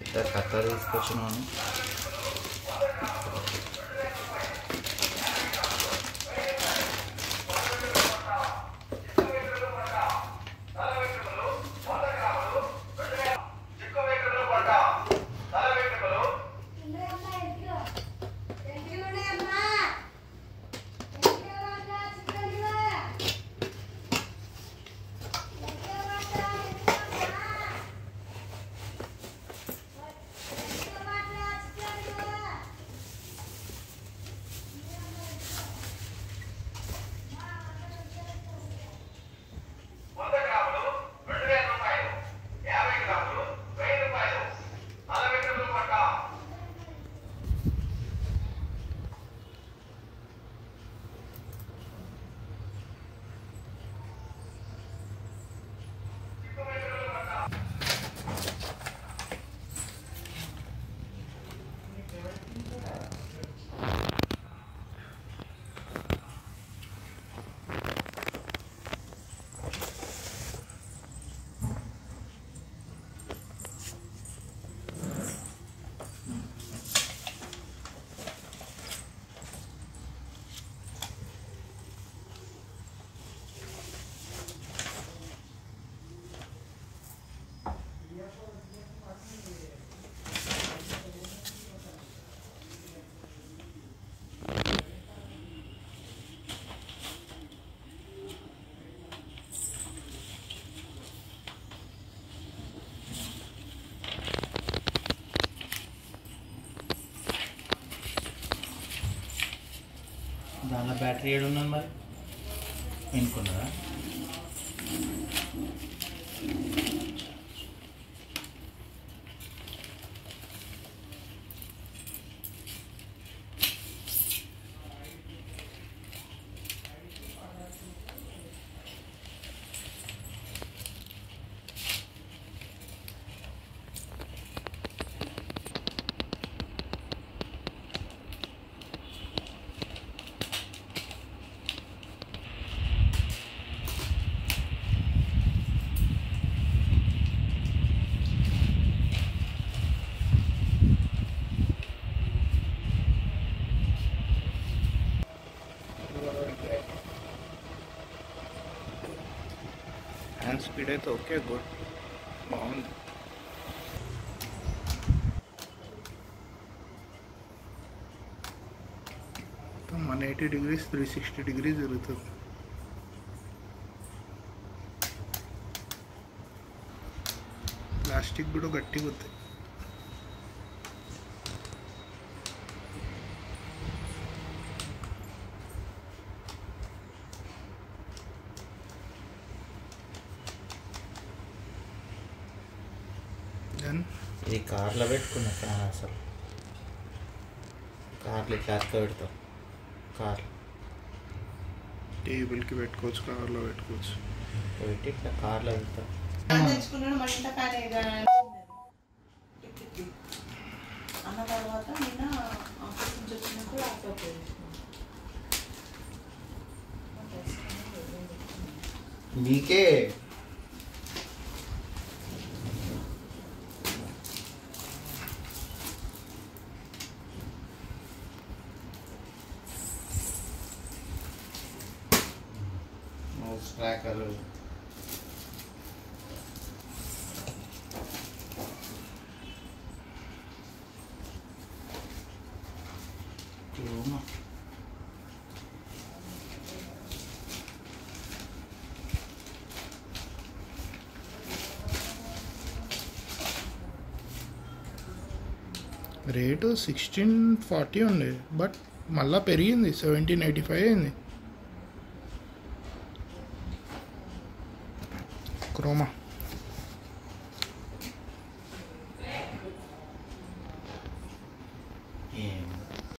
కథ తీసుకొచ్చినాను. దానిలో బ్యాటరీ ఏడు ఉన్నది మరి ఎన్నుకున్నదా? హ్యాండ్ స్పీడ్ అయితే ఓకే, గుడ్, బాగుంది. మొత్తం 180 degrees 360 degrees జరుగుతుంది. ప్లాస్టిక్ కూడా గట్టిగా వస్తాయి. ఇది కార్లో పెట్టుకున్న ఫ్యాన్, అసలు కార్లో క్లాస్లో పెడతాం. కార్ టేబుల్కి పెట్టుకోవచ్చు, కార్లో పెట్టుకోవచ్చు, పెట్టి ఇట్లా కార్లో పెడతాం. అన్న తర్వాత నిన్న ఆఫీస్ నుంచి వచ్చినప్పుడు ల్యాప్టాప్ నీకే ట్రాకర్ రేటు 1640 ఉండే, బట్ మళ్ళీ పెరిగింది, 1785 అయింది. క్రోమా